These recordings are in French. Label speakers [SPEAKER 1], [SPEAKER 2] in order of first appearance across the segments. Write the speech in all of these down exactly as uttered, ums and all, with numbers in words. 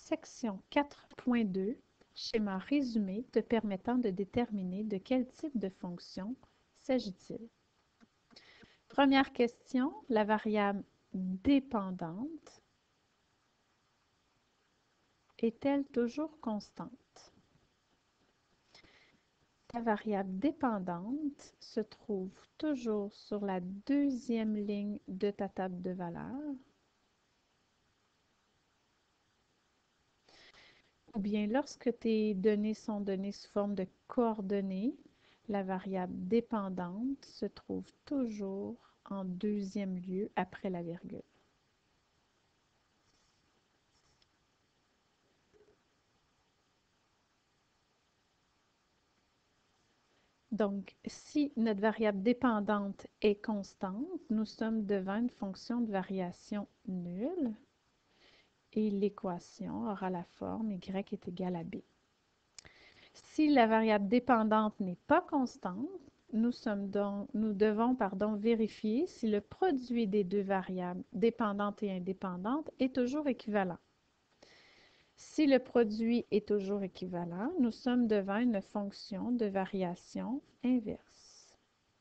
[SPEAKER 1] Section quatre point deux, schéma résumé te permettant de déterminer de quel type de fonction s'agit-il. Première question, la variable dépendante est-elle toujours constante? La variable dépendante se trouve toujours sur la deuxième ligne de ta table de valeurs. Ou bien lorsque tes données sont données sous forme de coordonnées, la variable dépendante se trouve toujours en deuxième lieu après la virgule. Donc, si notre variable dépendante est constante, nous sommes devant une fonction de variation nulle et l'équation aura la forme y est égale à b. Si la variable dépendante n'est pas constante, nous, sommes donc, nous devons pardon, vérifier si le produit des deux variables dépendante et indépendante est toujours équivalent. Si le produit est toujours équivalent, nous sommes devant une fonction de variation inverse.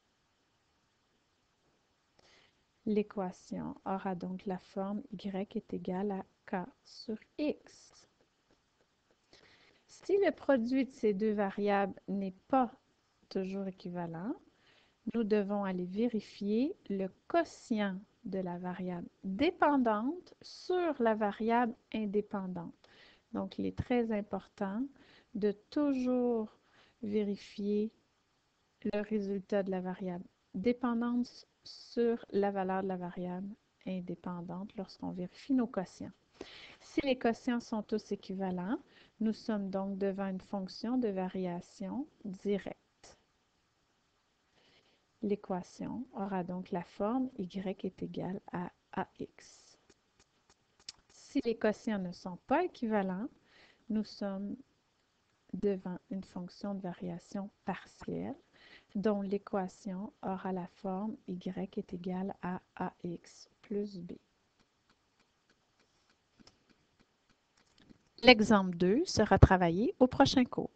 [SPEAKER 1] L'équation aura donc la forme y est égale à k sur x. Si le produit de ces deux variables n'est pas toujours équivalent, nous devons aller vérifier le quotient de la variable dépendante sur la variable indépendante. Donc, il est très important de toujours vérifier le résultat de la variable dépendante sur la valeur de la variable indépendante lorsqu'on vérifie nos quotients. Si les quotients sont tous équivalents, nous sommes donc devant une fonction de variation directe. L'équation aura donc la forme y est égale à ax. Si les quotients ne sont pas équivalents, nous sommes devant une fonction de variation partielle dont l'équation aura la forme y est égale à ax plus b. L'exemple deux sera travaillé au prochain cours.